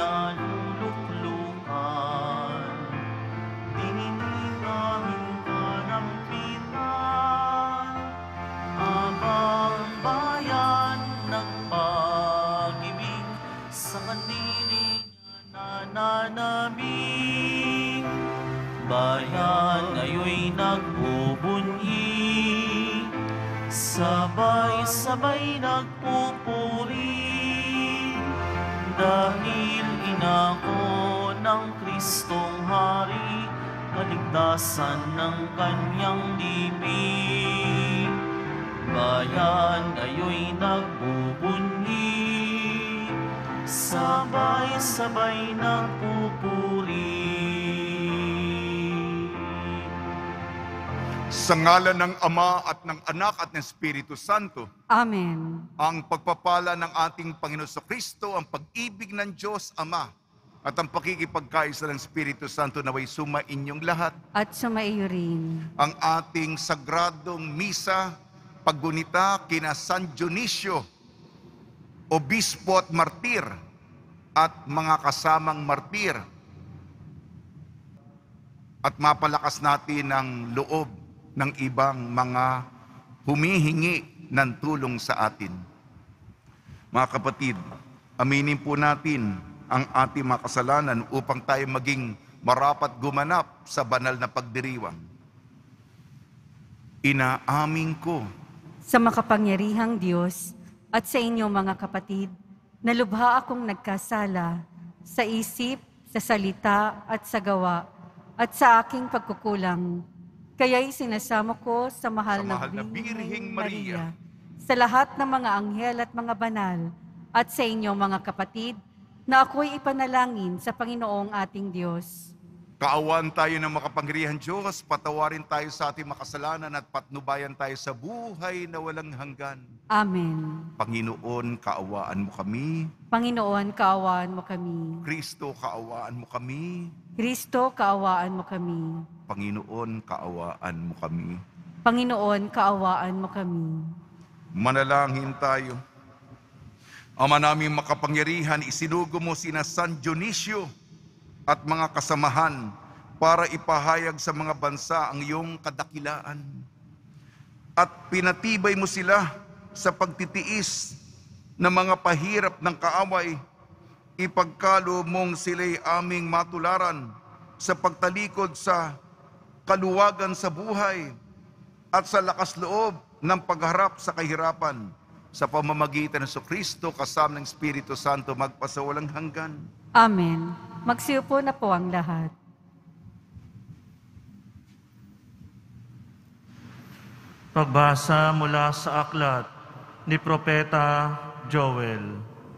naluluklukan. Diningangin ka ng pitan, abang bayan nagpag-ibig, sa kanili niya nananabing. Bayan ngayon'y nagbubunyi, sabay-sabay nagpupuri, dahil inako ng Kristong Hari, kaligtasan ng kanyang libing. Bayan ngayon'y nagbubunyi, sabay-sabay nagpupuri. Sa ngalan ng Ama at ng Anak at ng Espiritu Santo. Amen. Ang pagpapala ng ating Panginoon Kristo, ang pag-ibig ng Diyos Ama, at ang pakikipagkaisa ng Espiritu Santo naway sumainyong lahat. At sumaiyo rin. Ang ating sagradong misa, paggunita kina San Dionisio, Obispo at Martir, at mga kasamang martir. At mapalakas natin ang loob ng ibang mga humihingi ng tulong sa atin. Mga kapatid, aminin po natin ang ating mga kasalanan upang tayo maging marapat gumanap sa banal na pagdiriwang. Inaamin ko Sa makapangyarihang Diyos at sa inyo mga kapatid, na lubha akong nagkasala sa isip, sa salita at sa gawa, at sa aking pagkukulang. Kaya'y sinasamo ko sa mahal na Birheng Maria, sa lahat ng mga anghel at mga banal, at sa inyo mga kapatid, na ako'y ipanalangin sa Panginoong ating Diyos. kaawaan tayo ng makapangyarihan Diyos, patawarin tayo sa ating makasalanan at patnubayan tayo sa buhay na walang hanggan. Amen. Panginoon, kaawaan mo kami. Panginoon, kaawaan mo kami. Kristo, kaawaan mo kami. Kristo, kaawaan mo kami. Panginoon, kaawaan mo kami. Panginoon, kaawaan mo kami. Manalangin tayo. Ama naming makapangyarihan, isinugo mo sina San Dionisio at mga kasamahan para ipahayag sa mga bansa ang iyong kadakilaan. At pinatibay mo sila sa pagtitiis ng mga pahirap ng kaaway. Ipagkaloob mong sila'y aming matularan sa pagtalikod sa kaluwagan sa buhay at sa lakas loob ng pagharap sa kahirapan, sa pamamagitan ng Kristo kasama ng Espiritu Santo magpasawalang hanggan. Amen. Magsiupo na po ang lahat. Pagbasa mula sa aklat ni Propeta Joel.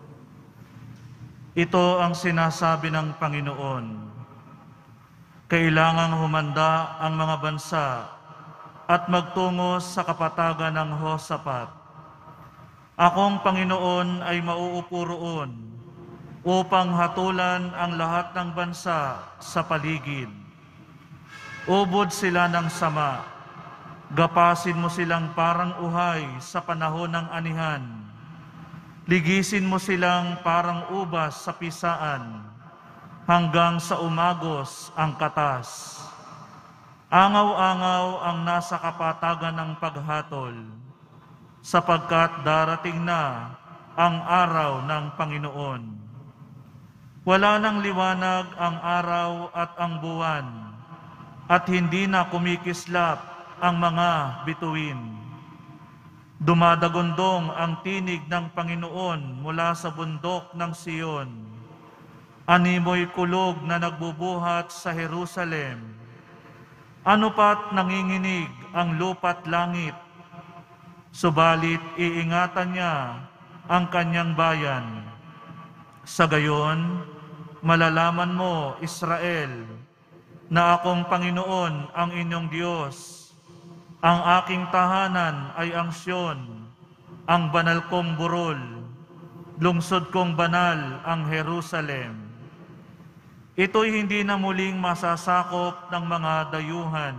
Ito ang sinasabi ng Panginoon. Kailangang humanda ang mga bansa at magtungo sa kapatagan ng Hosapat. Akong Panginoon ay mauupo roon upang hatulan ang lahat ng bansa sa paligid. Ubod sila ng sama, gapasin mo silang parang uhay sa panahon ng anihan. Ligisin mo silang parang ubas sa pisaan, hanggang sa umagos ang katas. Angaw-angaw ang nasa kapatagan ng paghatol, sapagkat darating na ang araw ng Panginoon. Wala nang liwanag ang araw at ang buwan, at hindi na kumikislap ang mga bituin. Dumadagundong ang tinig ng Panginoon mula sa bundok ng Siyon. Animoy kulog na nagbubuhat sa Jerusalem. Ano pat nanginginig ang lupa't langit, subalit iingatan niya ang kanyang bayan. Sa gayon, malalaman mo, Israel, na akong Panginoon ang inyong Diyos. Ang aking tahanan ay ang Siyon, ang banal kong burol, lungsod kong banal ang Jerusalem. Ito'y hindi na muling masasakop ng mga dayuhan.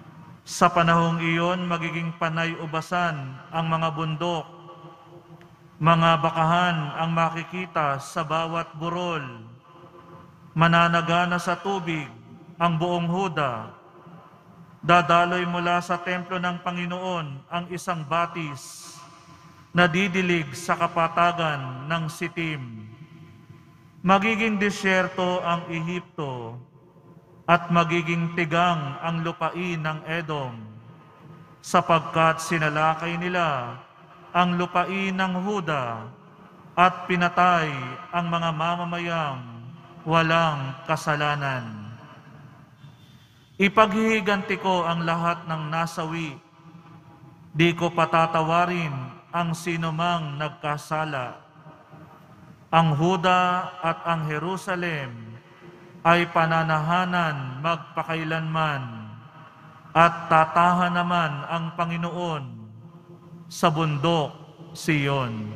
Sa panahong iyon, magiging panay-ubasan ang mga bundok Mga bakahan ang makikita sa bawat burol. Mananagana sa tubig ang buong Huda. Dadaloy mula sa templo ng Panginoon ang isang batis na didilig sa kapatagan ng Sitim. Magiging disyerto ang Ehipto at magiging tigang ang lupain ng Edom, sapagkat sinalakay nila ang lupain ng Huda at pinatay ang mga mamamayang walang kasalanan. Ipaghihiganti ko ang lahat ng nasawi. Di ko patatawarin ang sinumang nagkasala. Ang Huda at ang Jerusalem ay pananahanan magpakailanman at tatahan naman ang Panginoon sa bundok Siyon.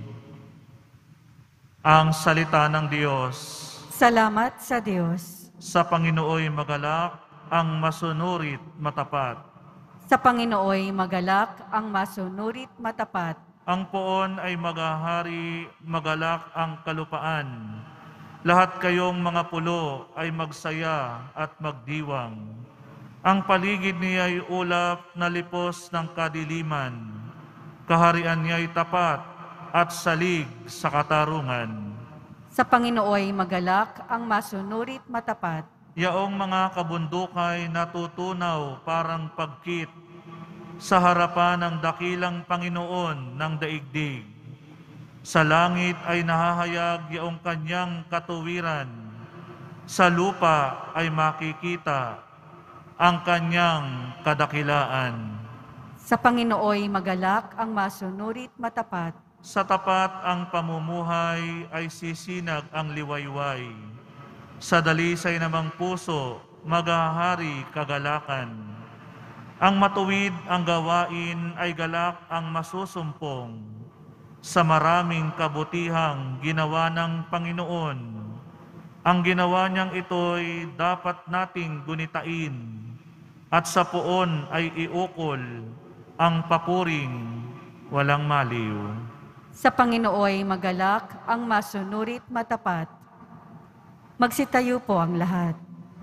Ang salita ng Diyos. Salamat sa Diyos. Sa Panginooy magalak ang masunurit matapat. Sa Panginooy magalak ang masunurit matapat. Ang poon ay maghahari, magalak ang kalupaan. Lahat kayong mga pulo ay magsaya at magdiwang. Ang paligid niya ay ulap na lipos ng kadiliman. Kaharian niya ay tapat at salig sa katarungan. Sa Panginooy magalak ang masunurit matapat. Yaong mga kabundukay natutunaw parang pagkit sa harapan ng dakilang Panginoon ng daigdig. Sa langit ay nahahayag yaong kanyang katuwiran. Sa lupa ay makikita ang kanyang kadakilaan. Sa Panginooy magalak ang masunurit matapat. Sa tapat ang pamumuhay ay sisinag ang liwayway. Sa dalisay namang puso, maghahari kagalakan. Ang matuwid ang gawain ay galak ang masusumpong. Sa maraming kabutihang ginawa ng Panginoon, ang ginawa niyang ito'y dapat nating gunitain, at sa poon ay iukol ang papuring walang maliw. Sa Panginooy magalak ang masunurit matapat. Magsitayo po ang lahat.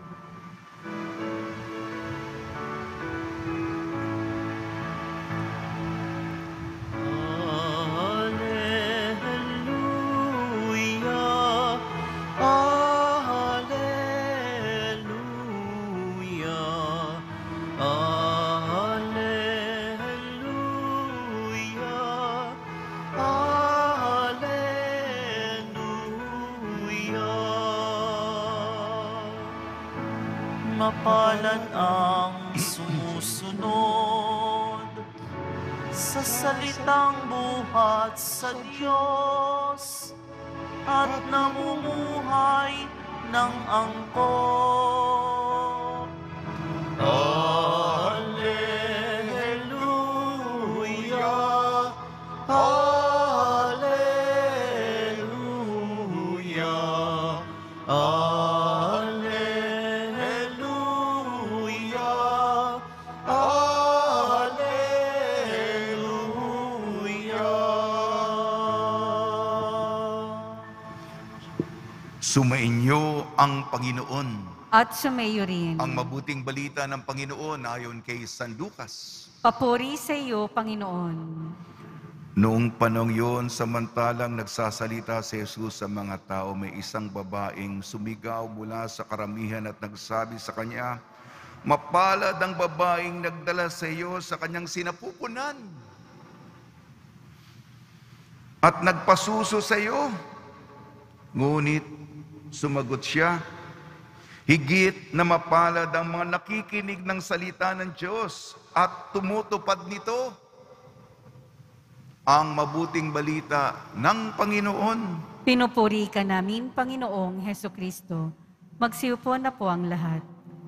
Mapalan ang sumusunod sa salitang buhat sa Diyos at namumuhay ng angkop. Alleluia, Alleluia, Sumainyo ang Panginoon. At sumayo rin. Ang mabuting balita ng Panginoon ayon kay San Lucas. Papuri sa iyo, Panginoon. Noong panong yun, samantalang nagsasalita si Jesus sa mga tao, may isang babaeng sumigaw mula sa karamihan at nagsabi sa kanya, "Mapalad ang babaeng nagdala sa iyo sa kanyang sinapupunan at nagpasuso sa iyo." Ngunit sumagot siya, "Higit na mapalad ang mga nakikinig ng salita ng Diyos at tumutupad nito." Ang mabuting balita ng Panginoon. Pinupuri ka namin, Panginoong Hesukristo. Magsiupo na po ang lahat.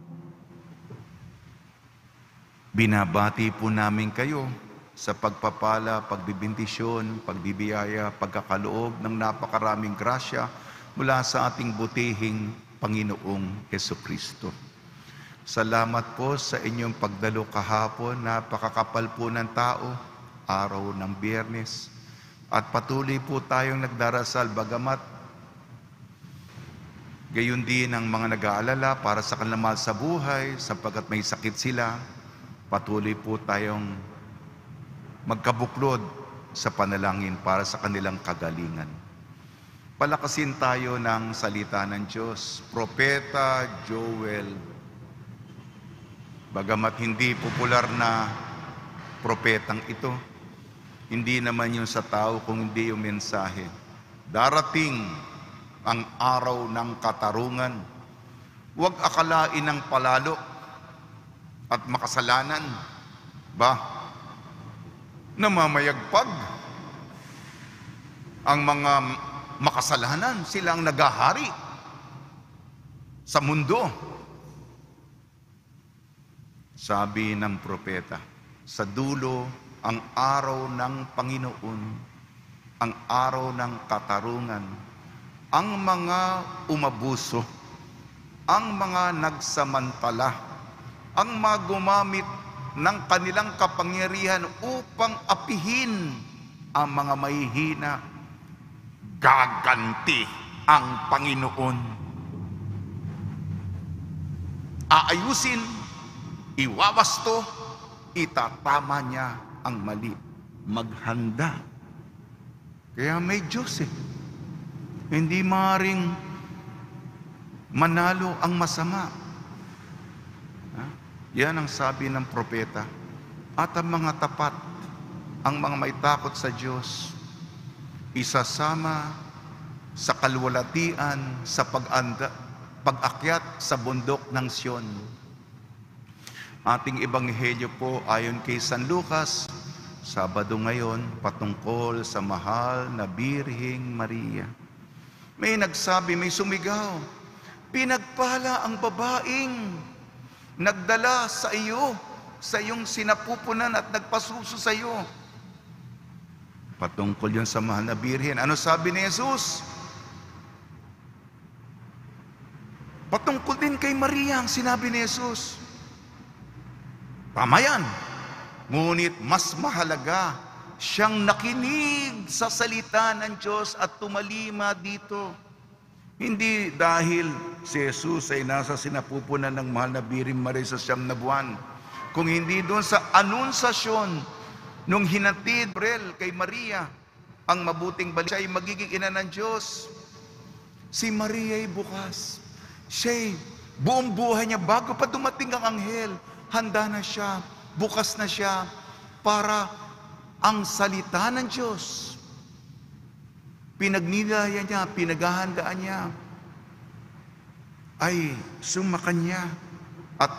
Binabati po namin kayo sa pagpapala, pagbibintisyon, pagbibiyaya, pagkakaloob ng napakaraming grasya mula sa ating butihing Panginoong Hesukristo. Salamat po sa inyong pagdalo kahapon, napakakapal po ng tao, araw ng Biyernes. At patuloy po tayong nagdarasal bagamat gayon din ang mga nag-aalala para sa kanilang mahal sa buhay sapagkat may sakit sila. Patuloy po tayong magkabuklod sa panalangin para sa kanilang kagalingan. Palakasin tayo ng salita ng Diyos. Propeta Joel. Bagamat hindi popular na propetang ito, hindi naman yun sa tao kung hindi yung mensahe. Darating ang araw ng katarungan. Huwag akalain ng palalo at makasalanan. Namamayagpag ang mga makasalanan, silang nagahari sa mundo. Sabi ng propeta, sa dulo ang araw ng Panginoon, ang araw ng katarungan, ang mga umabuso, ang mga nagsamantala, ang mga gumamit ng kanilang kapangyarihan upang apihin ang mga mahihina, gaganti ang Panginoon. Aayusin, iwawasto, itatama niya ang mali. Maghanda. Kaya may Diyos Hindi maaaring manalo ang masama. Yan ang sabi ng propeta. At ang mga tapat, ang mga may takot sa Diyos, isasama sa kalwalatian, sa pag-akyat sa bundok ng Sion. Ating ebanghelyo po ayon kay San Lucas, Sabado ngayon, patungkol sa mahal na Birheng Maria. May nagsabi, may sumigaw, pinagpala ang babaeng nagdala sa iyo, sa iyong sinapupunan at nagpasuso sa iyo. Patungkol yun sa mahal na Birhen. Ano sabi ni Jesus? Patungkol din kay Maria ang sinabi ni Jesus. Tama yan. Ngunit mas mahalaga, siyang nakinig sa salita ng Diyos at tumalima dito. Hindi dahil si Jesus ay nasa sinapupunan ng mahal na Birheng Maria sa 9 na buwan, kung hindi doon sa anunsasyon nung hinatid Gabriel kay Maria ang mabuting balita, siya ay magiging ina ng Diyos. Si Maria ay bukas. Siya buong buhay niya, bago pa dumating ang anghel, handa na siya, bukas na siya para ang salita ng Diyos. Pinagnilaya niya, pinaghahandaan niya, ay sumakan niya. At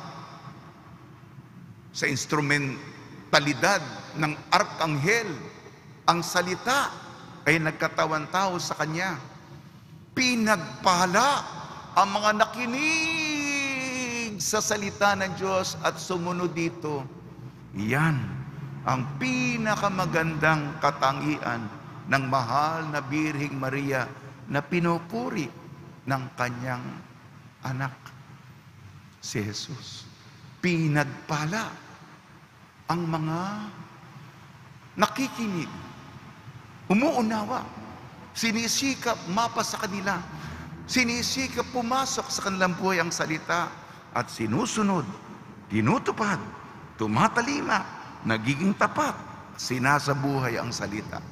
sa instrumentalidad ng arkanghel, ang salita ay nagkatawan tao sa kanya. Pinagpala ang mga nakinig sa salita ng Diyos at sumunod dito. Yan ang pinakamagandang katangian ng mahal na Birheng Maria na pinupuri ng kanyang anak, si Jesus. Pinagpala ang mga nakikinig, umuunawa, sinisikap mapa sa kanila, sinisikap pumasok sa kanilang buhay ang salita at sinusunod, tinutupad, tumatalima, nagiging tapat, sinasabuhay ang salita.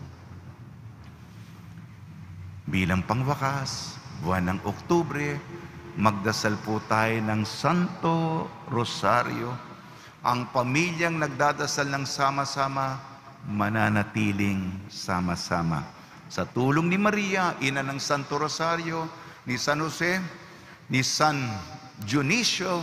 Bilang pangwakas, buwan ng Oktubre, magdasal po tayo ng Santo Rosario. Ang pamilyang nagdadasal ng sama-sama, mananatiling sama-sama. Sa tulong ni Maria, ina ng Santo Rosario, ni San Jose, ni San Dionisio,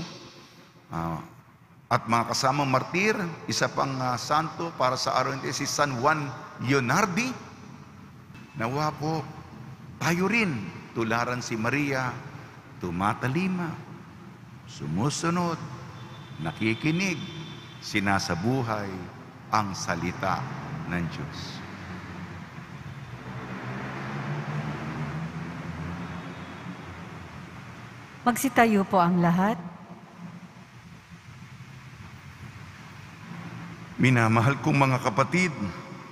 at mga kasamang martir, isa pang santo para sa araw nito, si San Juan Leonardi. Nawa po, tayo rin, tularan si Maria, tumatalima, sumusunod, nakikinig, sinasabuhay ang salita ng Diyos. Magsitayo po ang lahat. Minamahal kong mga kapatid,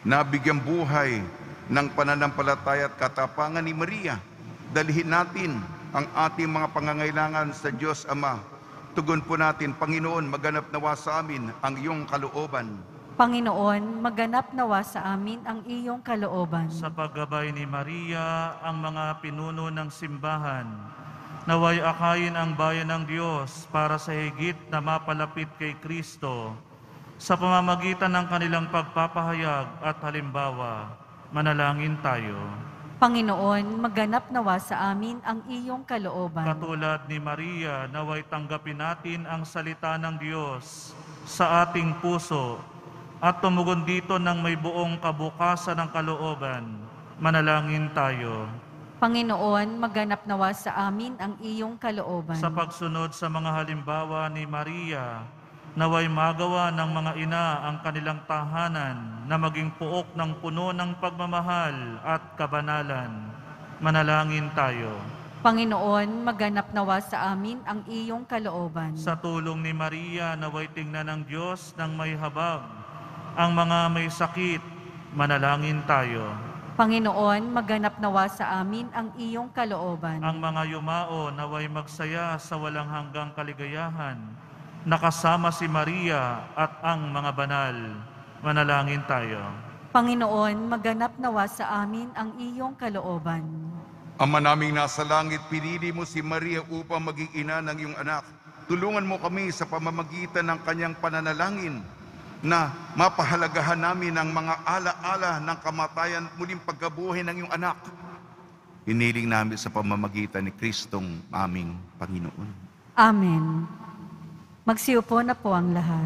Nabigyang buhay ng pananampalataya at katapangan ni Maria, dalhin natin ang ating mga pangangailangan sa Diyos Ama. Tugon po natin, Panginoon, maganap nawa sa amin ang iyong kalooban. Panginoon, maganap nawa sa amin ang iyong kalooban. Sa paggabay ni Maria, ang mga pinuno ng simbahan, naway akayin ang bayan ng Diyos para sa higit na mapalapit kay Kristo sa pamamagitan ng kanilang pagpapahayag at halimbawa. Manalangin tayo. Panginoon, maganap nawa sa amin ang iyong kalooban. Katulad ni Maria, naway tanggapin natin ang salita ng Diyos sa ating puso at tumugon dito ng may buong kabukasan ng kalooban. Manalangin tayo. Panginoon, maganap nawa sa amin ang iyong kalooban. Sa pagsunod sa mga halimbawa ni Maria, naway magawa ng mga ina ang kanilang tahanan na maging puok ng puno ng pagmamahal at kabanalan. Manalangin tayo. Panginoon, maganap nawa sa amin ang iyong kalooban. Sa tulong ni Maria, naway tingnan ng Diyos ng may habag ang mga may sakit. Manalangin tayo. Panginoon, maganap nawa sa amin ang iyong kalooban. Ang mga yumao naway magsaya sa walang hanggang kaligayahan, nakasama si Maria at ang mga banal. Manalangin tayo. Panginoon, maganap nawa sa amin ang iyong kalooban. Ama naming nasa langit, pinili mo si Maria upang maging ina ng iyong anak. Tulungan mo kami sa pamamagitan ng kanyang pananalangin na mapahalagahan namin ang mga ala-ala ng kamatayan muling pagkabuhay ng iyong anak. Hiniling namin sa pamamagitan ni Kristong aming Panginoon. Amen. Magsiupo na po ang lahat.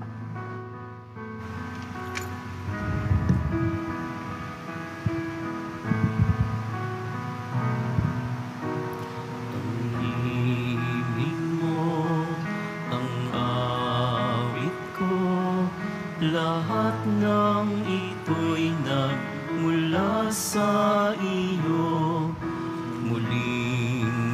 Ibig mo ang awit ko, lahat ng ito'y nagmula sa iyo. Muling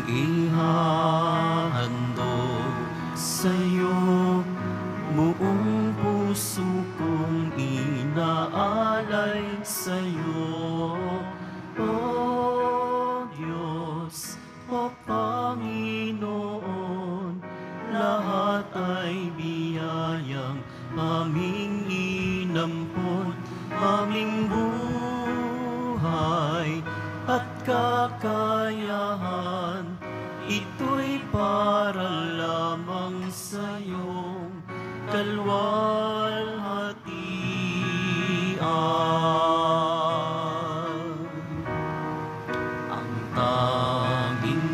ihahandog sa'yo, buong puso kong inaalay sa'yo. O Diyos, o Panginoon, lahat ay biyayang aming inampon, aming buhay at kakayahan, ito'y para lamang sa'yong kalwalhatian. Ang tanging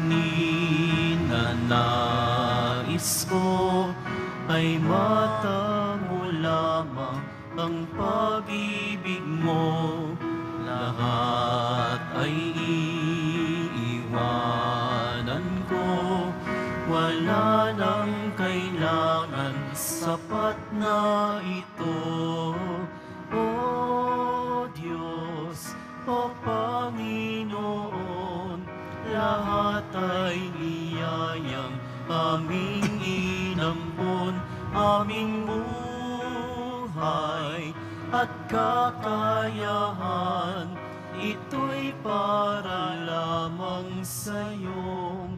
ninanais ko ay matamo lamang ang pag-ibig mo. Lahat ay iiwanan ko, wala nang kailangan, sapat na ito. O Diyos, o Panginoon, lahat ay biyayang aming inampon, aming buhay at kakayahan, ito'y para lamang sa'yong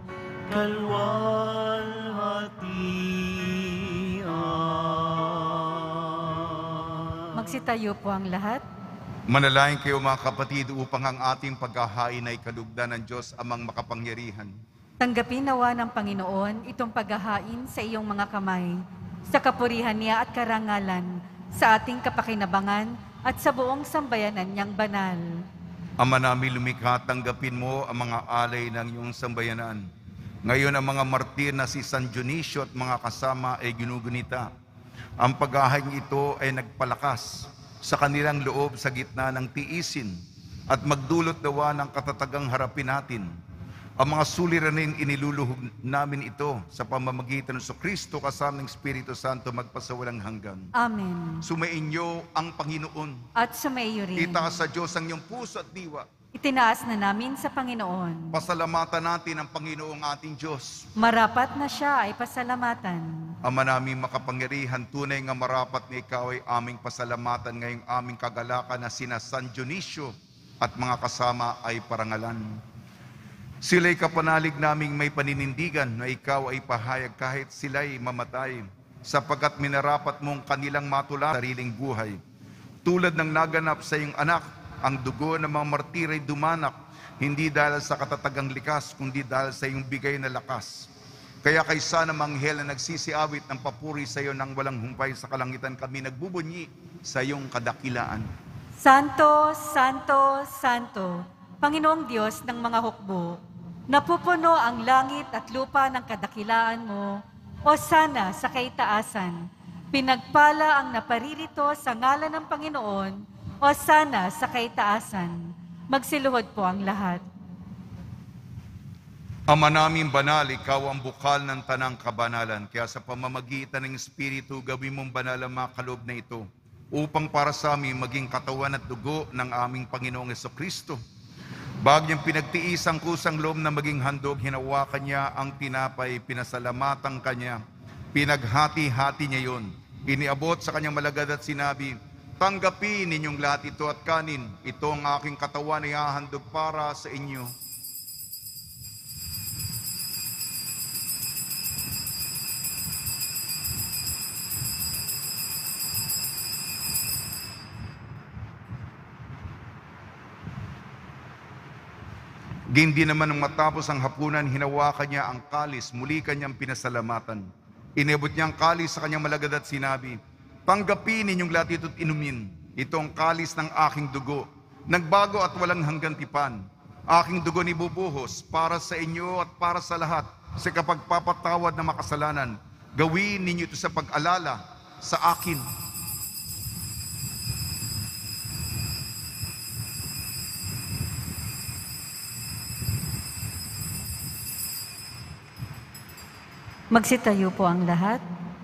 kalwalhatian. Magsitayo po ang lahat. Manalangin kayo mga kapatid upang ang ating paghahain ay kalugdan ng Diyos amang makapangyarihan. Tanggapin nawa ng Panginoon itong paghahain sa iyong mga kamay, sa kapurihan niya at karangalan, sa ating kapakinabangan at sa buong sambayanan niyang banal. Ama namin lumikha, tanggapin mo ang mga alay ng iyong sambayanan. Ngayon ang mga martir na si San Dionisio at mga kasama ay ginugunita. Ang paghahain ito ay nagpalakas sa kanilang loob sa gitna ng tiisin at magdulot nawa ng katatagang harapin natin ang mga suliranin. Iniluluhog namin ito sa pamamagitan ng Kristo kasama ng Espiritu Santo magpasawalang hanggan. Amen. Sumainyo ang Panginoon. At sumaiyo rin. Itaas sa Diyos ang iyong puso at diwa. itinaas na namin sa Panginoon. Pasalamatan natin ang Panginoong ating Diyos. Marapat na siya ay pasalamatan. Ama naming makapangyarihan, tunay nga marapat na ikaw ay aming pasalamatan ngayong aming kagalakan na sina San Dionisio at mga kasama ay parangalan. Sila'y kapanalig naming may paninindigan na ikaw ay pahayag kahit sila'y mamatay, sapagkat minarapat mong kanilang matula sariling buhay. Tulad ng naganap sa iyong anak, ang dugo ng mga martir ay dumanak, hindi dahil sa katatagang likas, kundi dahil sa iyong bigay na lakas. Kaya kaysa ng manghel na nagsisiawit ng papuri sa iyo nang walang humpay sa kalangitan, kami nagbubunyi sa iyong kadakilaan. Santo, Santo, Santo, Panginoong Diyos ng mga hukbo, napupuno ang langit at lupa ng kadakilaan mo, o sana sa kaitaasan. Pinagpala ang naparirito sa ngalan ng Panginoon, o sana sa kaitaasan. Magsiluhod po ang lahat. Ama naming banal, ikaw ang bukal ng tanang kabanalan. Kaya sa pamamagitan ng Espiritu, gawin mong banal ang mga kaloob na ito, upang para sa amin maging katawan at dugo ng aming Panginoong Jesucristo. Bagyang pinagtiis ang kusang loob na maging handog, hinawakan niya ang tinapay, pinasalamatan kanya, pinaghati-hati niya yon. Iniabot sa kanyang malagad at sinabi, tanggapin ninyong lahat ito at kanin. Ito ang aking katawan na ihahandog para sa inyo. Gindi naman nang matapos ang hapunan, hinawakan niya ang kalis, muli kanyang pinasalamatan. Inabot niya ang kalis sa kanyang malagad at sinabi, tanggapin ninyong lahat ito't inumin. Ito ang kalis ng aking dugo, nagbago at walang hanggang tipan. Aking dugo ni bubuhos para sa inyo at para sa lahat sa kapagpapatawad ng makasalanan. Gawin ninyo ito sa pag-alala sa akin. Magsitayo po ang lahat.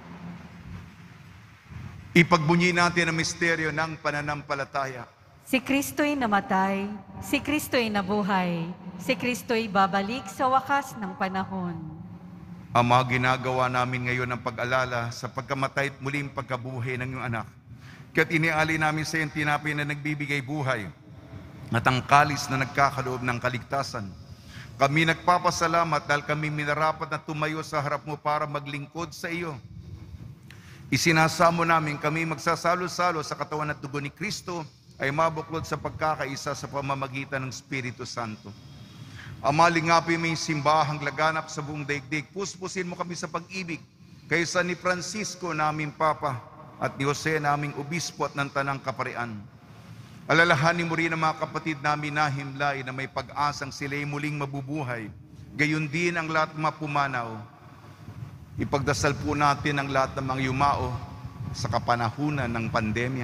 Ipagbunyi natin ang misteryo ng pananampalataya. Si Kristo'y namatay, si Kristo'y nabuhay, si Kristo'y babalik sa wakas ng panahon. Ama, ginagawa namin ngayon ang pag-alala sa pagkamatay at muling pagkabuhay ng iyong anak. Kaya't iniali namin sa iyong tinapay na nagbibigay buhay at ang kalis na nagkakaloob ng kaligtasan. Kami nagpapasalamat dahil kami minarapat na tumayo sa harap mo para maglingkod sa iyo. Isinasamo namin kami magsasalo-salo sa katawan at dugo ni Kristo ay mabuklod sa pagkakaisa sa pamamagitan ng Espiritu Santo. Ama, lingapin mo yung simbahang laganap sa buong daigdig. Puspusin mo kami sa pag-ibig kaysa ni Francisco naming Papa at ni Jose naming Obispo at ng Tanang Kaparian. Alalahanin mo rin ang mga kapatid namin na himlay na may pag-asang sila'y muling mabubuhay. Gayon din ang lahat ng mga pumanaw. Ipagdasal po natin ang lahat ng mga yumao sa kapanahunan ng pandemya.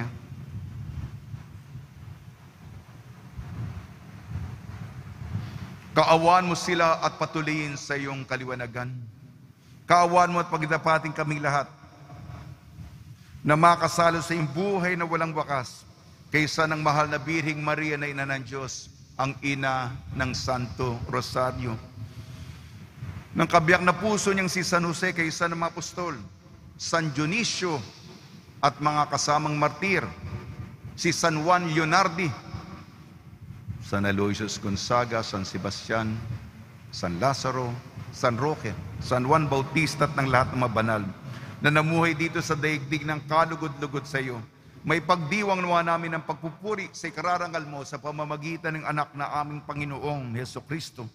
Kaawaan mo sila at patuloyin sa iyong kaliwanagan. Kaawaan mo at pagdapatin kaming lahat na makasalo sa iyong buhay na walang wakas kaysa ng mahal na Birheng Maria na ina ng Diyos, ang ina ng Santo Rosario. Ng kabiyak na puso niyang si San Jose kaysa ng mga apostol, San Dionisio at mga kasamang martir, si San Juan Leonardi, San Aloysius Gonzaga, San Sebastian, San Lazaro, San Roque, San Juan Bautista at ng lahat ng mga banal na namuhay dito sa daigdig ng kalugod-lugod sa iyo. May pagdiwang nawa namin ng pagpupuri sa ikararangal mo sa pamamagitan ng anak na aming Panginoong Jesucristo.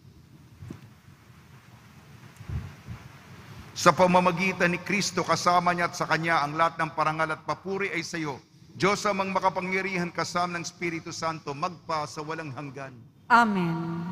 Sa pamamagitan ni Kristo, kasama niya at sa Kanya, ang lahat ng parangal at papuri ay sa iyo. Diyos amang makapangyarihan kasama ng Espiritu Santo, magpa sa walang hanggan. Amen.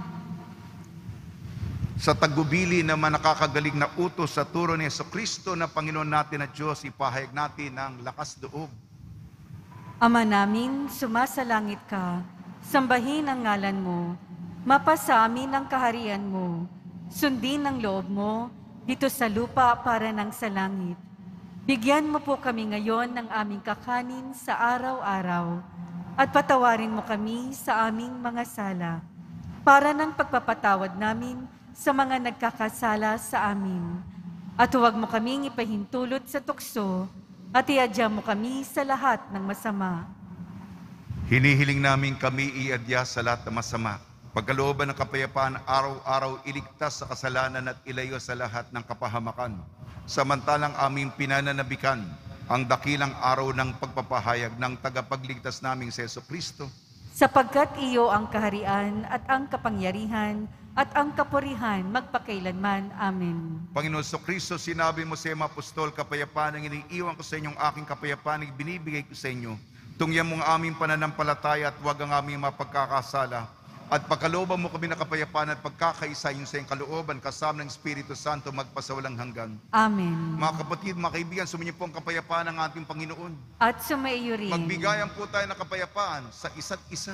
Sa tagubili naman nakakagaling na utos sa turo ni Jesucristo na Panginoon natin at Diyos, ipahayag natin ang lakas loob. Ama namin, sumasalangit ka, sambahin ang ngalan mo, mapasa amin ang kaharian mo, sundin ang loob mo, dito sa lupa para ng sa langit. Bigyan mo po kami ngayon ng aming kakanin sa araw-araw, at patawarin mo kami sa aming mga sala, para ng pagpapatawad namin sa mga nagkakasala sa amin. At huwag mo kaming ipahintulot sa tukso, at iadya mo kami sa lahat ng masama. Hinihiling namin kami iadya sa lahat ng masama. Pagkalooban ng kapayapaan, araw-araw iligtas sa kasalanan at ilayo sa lahat ng kapahamakan. Samantalang aming pinananabikan ang dakilang araw ng pagpapahayag ng tagapagligtas naming si Jesucristo. Sapagkat iyo ang kaharian at ang kapangyarihan at ang kapurihan magpakailanman. Amen. Panginoon Jesucristo, sinabi mo sa mga apostol, kapayapaan ang iniiwan ko sa inyong aking kapayapaan ang binibigay ko sa inyo. Tungyan mo ang aming pananampalataya at huwag ang aming mapagkakasala. At pagkalooban mo kami ng kapayapaan at pagkakaisa yung sa iyong kalooban kasama ng Espiritu Santo magpasawalang hanggan. Amen. Mga kapatid, mga kaibigan, sumainyo po ang kapayapaan ng ating Panginoon. At sumaiyo rin. Magbigayan po tayo ng kapayapaan sa isa't isa.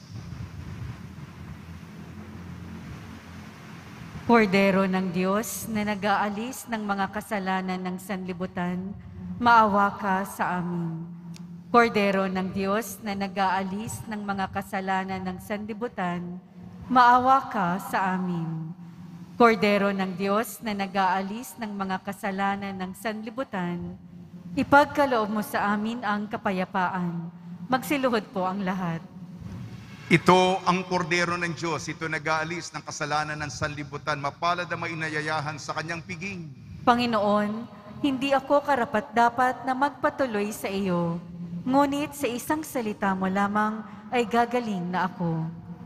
Kordero ng Diyos na nag-aalis ng mga kasalanan ng sanlibutan, maawa ka sa amin. Kordero ng Diyos na nag-aalis ng mga kasalanan ng sanlibutan, maawa ka sa amin. Kordero ng Diyos na nag-aalis ng mga kasalanan ng sanlibutan, ipagkaloob mo sa amin ang kapayapaan. Magsiluhod po ang lahat. Ito ang kordero ng Diyos, ito nag-aalis ng kasalanan ng sanlibutan, mapalad ang mainayayahan sa kanyang piging. Panginoon, hindi ako karapat-dapat na magpatuloy sa iyo, ngunit sa isang salita mo lamang ay gagaling na ako.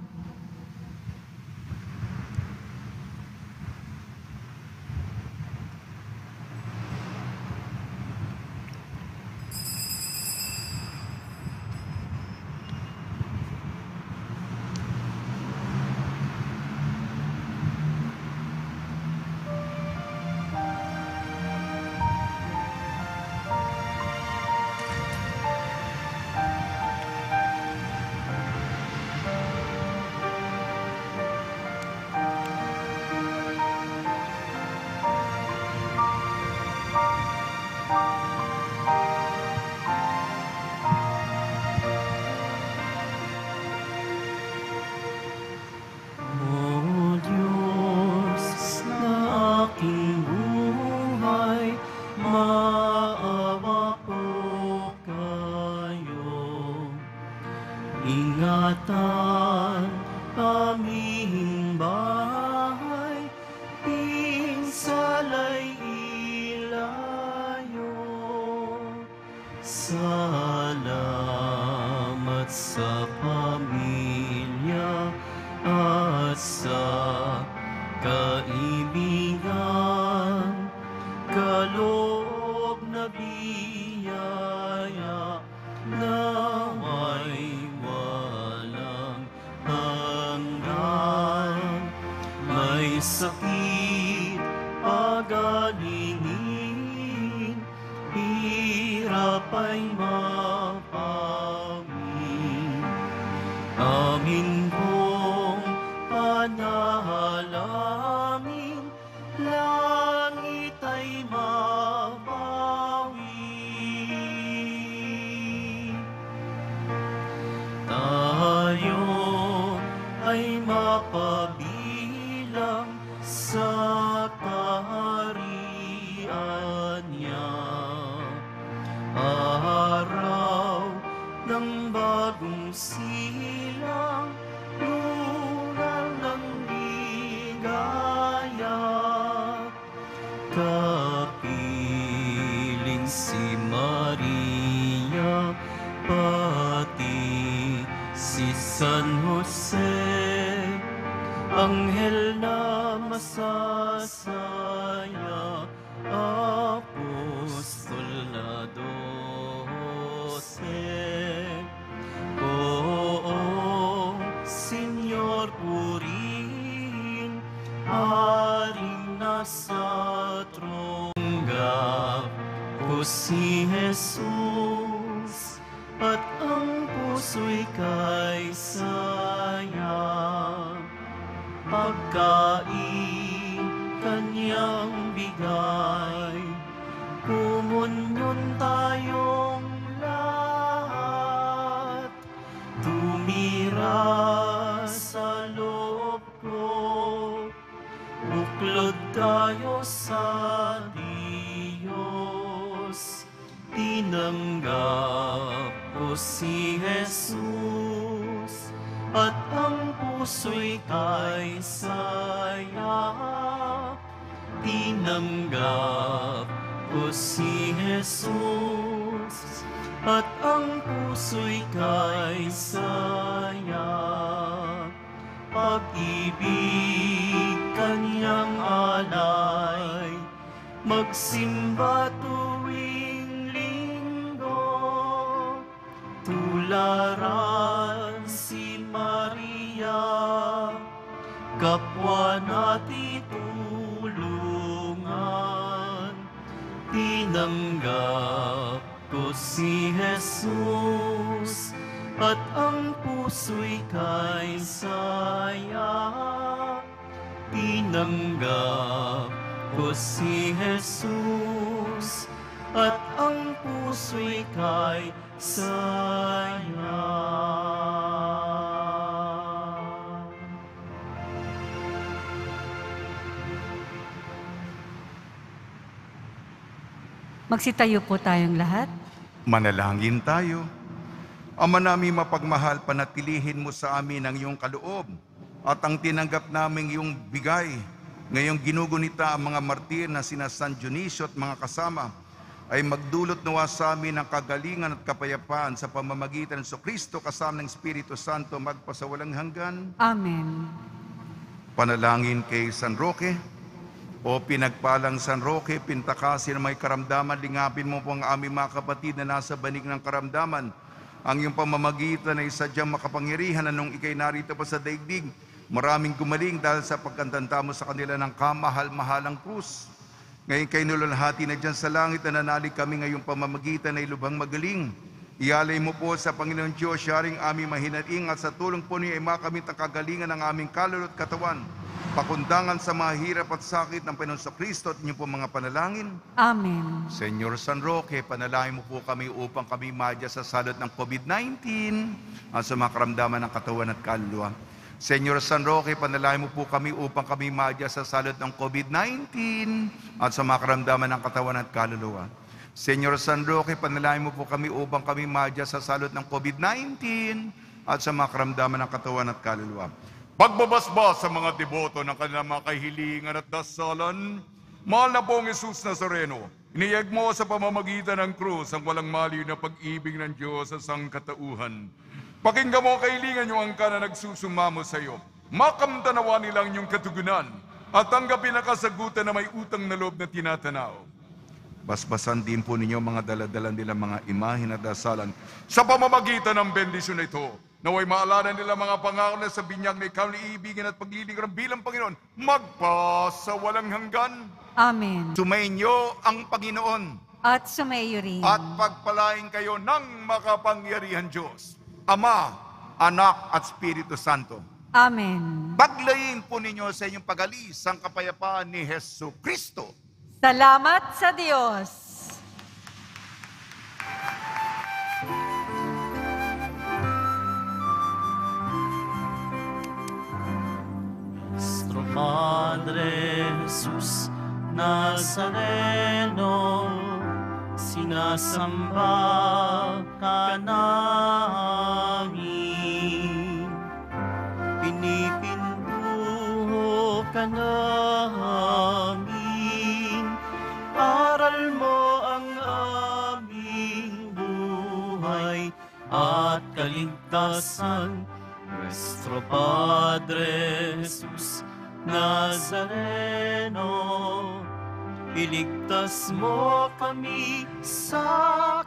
O Diyos na aking buhay, maawa po kayo. Ingatan aming bahay, pinsalay ilayo. Salamat sa pamilya at sa kaibigan, kaloob na biyaya na may walang hanggan. May sakit pagalingin, hirap ay mapamin. Amin pong panalangin, langit ay mabawi. Tayo ay mapabilang sa kaharian niya. Araw ng bagong silang, lunan ng ligaya. Kapiling si Maria, pati si San Jose, anghel na masasaya, apostol na 12. Oo, Senyor Purin, Haring nasa tronggap ko si Jesus, at ang puso'y kay saya. Pagkain kanyang bigay, kumunyon tayong lahat. buklod tayo sa Diyos. Tinanggap ko si Jesus, at ang puso'y kay saya. Tinanggap ko si Jesus, at ang puso'y kay saya. Pag-ibig kanyang alay, magsimba tuwing linggo. Tularan si Maria, kapwa natin tulungan. Tinanggap ko si Jesus, at ang puso'y kay saya. Tinanggap ko si Jesus, at ang puso'y kay saya. Magsitayo po tayong lahat. Manalangin tayo. Ama namin mapagmahal, panatilihin mo sa amin ang iyong kaloob at ang tinanggap namin iyong bigay. Ngayong ginugunita ang mga martir na sina San Dionisio at mga kasama, ay magdulot nawa sa amin ng kagalingan at kapayapaan sa pamamagitan ng Kristo kasama ng Espiritu Santo magpasawalang hanggan. Amen. Panalangin kay San Roque. O pinagpalang San Roque, pintakasin na may karamdaman, lingapin mo po ang aming mga kapatid na nasa banig ng karamdaman. Ang iyong pamamagitan ay sadyang makapangyarihan anong ikay narito pa sa daigdig. Maraming gumaling dahil sa pagkantanta mo sa kanila ng kamahal-mahalang krus. Ngayon kay nululhati na dyan sa langit na nanalig kami ngayong pamamagitan ay lubhang magaling. Ialay mo po sa Panginoon Diyos, siyaring aming mahinaing at sa tulong po niya ay makamit ang kagalingan ng aming kaluluwa at katawan. Pakundangan sa mga hirap at sakit ng Panginoon Kristo at inyong po mga panalangin. Amen. Senyor San Roque, panalangin mo po kami upang kami madya sa salot ng COVID-19 at sa mga karamdaman ng katawan at kaluluwa. Senyor San Roque, panalangin mo po kami upang kami madya sa salot ng COVID-19 at sa mga karamdaman ng katawan at kaluluwa. Senyor San Roque, panalangin mo po kami upang kami madya sa salot ng COVID-19 at sa mga karamdaman ng katawan at kaluluwa. Pagbabasbas sa mga deboto ng kanilang mga kahilingan at dasalan, mahal na pong Jesus Nazareno, iniyag mo sa pamamagitan ng krus ang walang maliw na pag-ibig ng Diyos sa sangkatauhan. Pakinggan mo ang kahilingan nyo angka na nagsusumamo sa iyo. Makamtanawa nilang inyong katugunan at tanggapin ang kasagutan na may utang na loob na tinatanaw. Basbasan din po ninyo mga daladalan nilang mga imahin at dasalan sa pamamagitan ng bendisyon na ito. Naway maalala nila mga pangako na sa binyag na ikaw na iibigin at paglilingkuran bilang Panginoon, magpasawalang hanggan. Amen. Sumainyo ang Panginoon At sumayo rin. at pagpalain kayo ng makapangyarihan Diyos, Ama, Anak at Espiritu Santo. Amen. Paglayin po ninyo sa inyong pag-alis ang kapayapaan ni Hesus Kristo. Salamat sa Diyos. Nuestro Padre Jesus Nazareno, sinasamba ka namin, pinipintuho ka namin, aral mo ang aming buhay at kaligtasan. Nuestro Padre Jesus Nazareno, iligtas mo kami sa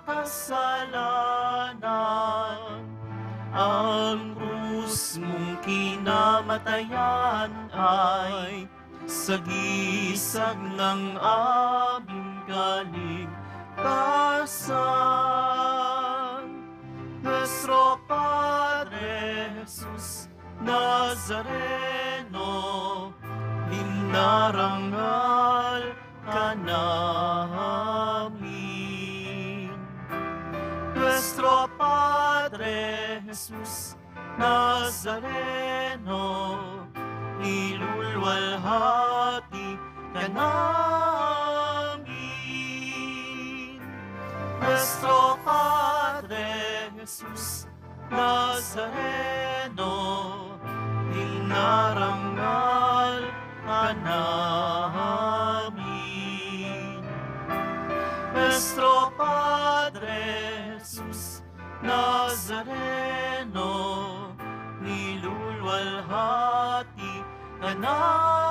kasalanan. Ang krus mong kinamatayan ay sagisag ng aming kaligtasan. Nuestro Padre Jesus Nazareno, dinarangal ka namin. Nuestro Padre Jesus Nazareno, ilulwalhati ka namin. Nuestro Padre Jesus Nazareno, dinarangal ka namin. Nuestro Padre Jesus Nazareno, nilulwalhati ka namin.